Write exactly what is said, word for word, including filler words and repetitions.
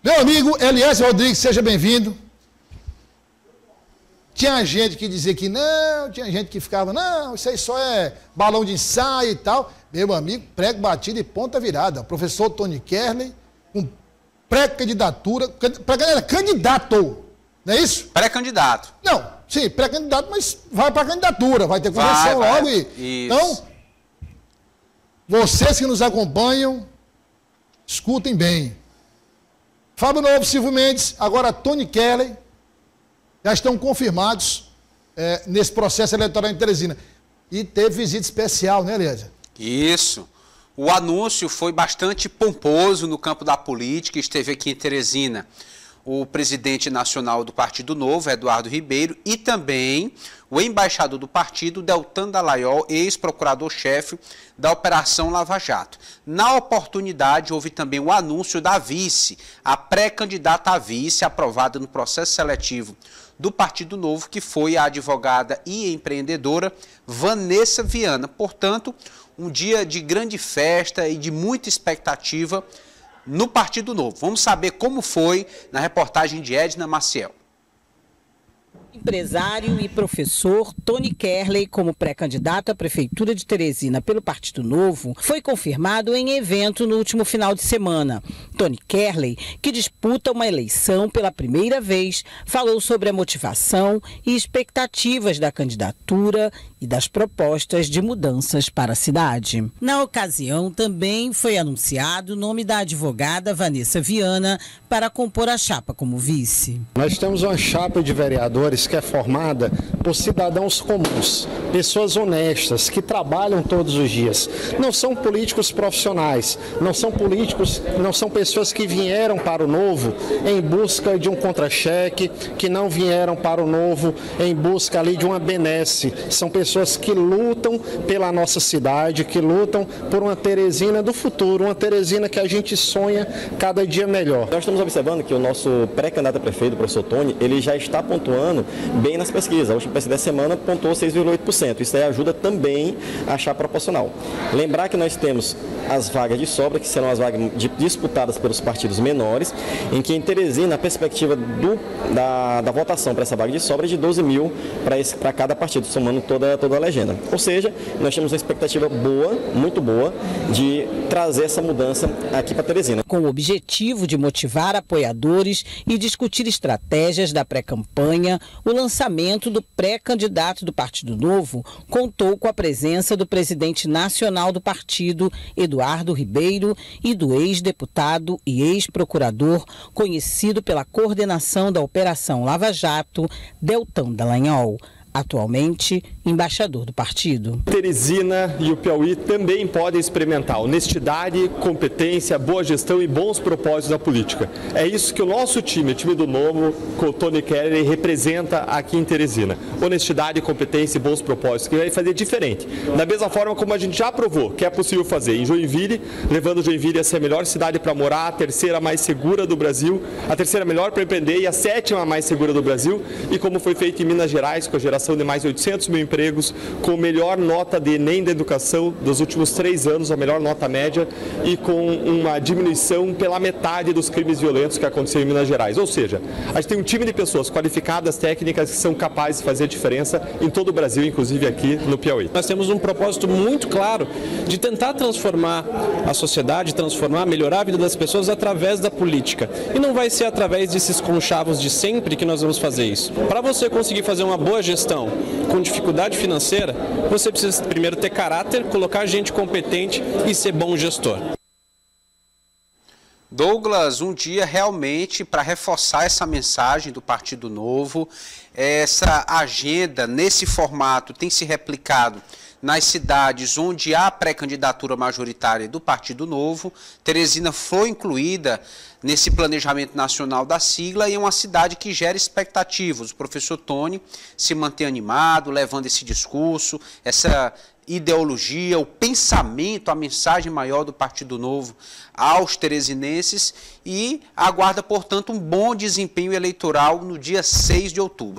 Meu amigo Eliezer Rodrigues, seja bem-vindo. Tinha gente que dizia que não, tinha gente que ficava, não, isso aí só é balão de ensaio e tal. Meu amigo, prego batido e ponta virada. O professor Tony Kerley, com pré-candidatura, pré candidato, não é isso? Pré-candidato. Não, sim, pré-candidato, mas vai para a candidatura, vai ter convenção vai, logo. Vai. E, então, vocês que nos acompanham, escutem bem. Fábio Novo, Silvio Mendes, agora Tony Kerley, já estão confirmados é, nesse processo eleitoral em Teresina. E teve visita especial, né, Eliezer? Isso. O anúncio foi bastante pomposo no campo da política. Esteve aqui em Teresina o presidente nacional do Partido Novo, Eduardo Ribeiro, e também o embaixador do partido, Deltan Dallagnol, ex-procurador-chefe da Operação Lava Jato. Na oportunidade, houve também o anúncio da vice, a pré-candidata a vice, aprovada no processo seletivo do Partido Novo, que foi a advogada e empreendedora Vanessa Viana. Portanto, um dia de grande festa e de muita expectativa no Partido Novo. Vamos saber como foi na reportagem de Edna Maciel. Empresário e professor Tony Kerley, como pré-candidato à Prefeitura de Teresina pelo Partido Novo, foi confirmado em evento no último final de semana. Tony Kerley, que disputa uma eleição pela primeira vez, falou sobre a motivação e expectativas da candidatura e das propostas de mudanças para a cidade. Na ocasião, também foi anunciado o nome da advogada Vanessa Viana para compor a chapa como vice. Nós temos uma chapa de vereadores que é formada por cidadãos comuns, pessoas honestas, que trabalham todos os dias. Não são políticos profissionais, não são políticos, não são pessoas que vieram para o Novo em busca de um contra-cheque, que não vieram para o Novo em busca ali de uma benesse. São pessoas que lutam pela nossa cidade, que lutam por uma Teresina do futuro, uma Teresina que a gente sonha cada dia melhor. Nós estamos observando que o nosso pré-candidato a prefeito, o professor Tony, ele já está pontuando bem nas pesquisas. A última pesquisa dessa semana pontuou seis vírgula oito por cento. Isso aí ajuda também a achar proporcional. Lembrar que nós temos as vagas de sobra, que serão as vagas disputadas pelos partidos menores, em que em Teresina a perspectiva do, da, da votação para essa vaga de sobra é de doze mil para cada partido, somando toda, toda a legenda. Ou seja, nós temos uma expectativa boa, muito boa, de trazer essa mudança aqui para Teresina. Com o objetivo de motivar apoiadores e discutir estratégias da pré-campanha, o lançamento do pré-candidato do Partido Novo contou com a presença do presidente nacional do partido, Eduardo Ribeiro, e do ex-deputado e ex-procurador, conhecido pela coordenação da Operação Lava Jato, Deltan Dallagnol, atualmente embaixador do partido. Teresina e o Piauí também podem experimentar honestidade, competência, boa gestão e bons propósitos na política. É isso que o nosso time, o time do Novo, com o Tony Kerley, representa aqui em Teresina. Honestidade, competência e bons propósitos, que vai fazer diferente. Da mesma forma como a gente já provou que é possível fazer em Joinville, levando Joinville a ser a melhor cidade para morar, a terceira mais segura do Brasil, a terceira melhor para empreender e a sétima mais segura do Brasil, e como foi feito em Minas Gerais, com a geração de mais de oitocentos mil empregos, com a melhor nota de Enem da educação dos últimos três anos, a melhor nota média, e com uma diminuição pela metade dos crimes violentos que aconteceram em Minas Gerais. Ou seja, a gente tem um time de pessoas qualificadas, técnicas, que são capazes de fazer diferença em todo o Brasil, inclusive aqui no Piauí. Nós temos um propósito muito claro de tentar transformar a sociedade, transformar, melhorar a vida das pessoas através da política. E não vai ser através desses conchavos de sempre que nós vamos fazer isso. Para você conseguir fazer uma boa gestão com dificuldade financeira, você precisa primeiro ter caráter, colocar gente competente e ser bom gestor. Douglas, um dia realmente para reforçar essa mensagem do Partido Novo, essa agenda nesse formato tem se replicado nas cidades onde há pré-candidatura majoritária do Partido Novo. Teresina foi incluída nesse planejamento nacional da sigla e é uma cidade que gera expectativas. O professor Tony se mantém animado, levando esse discurso, essa ideologia, o pensamento, a mensagem maior do Partido Novo aos teresinenses e aguarda, portanto, um bom desempenho eleitoral no dia seis de outubro.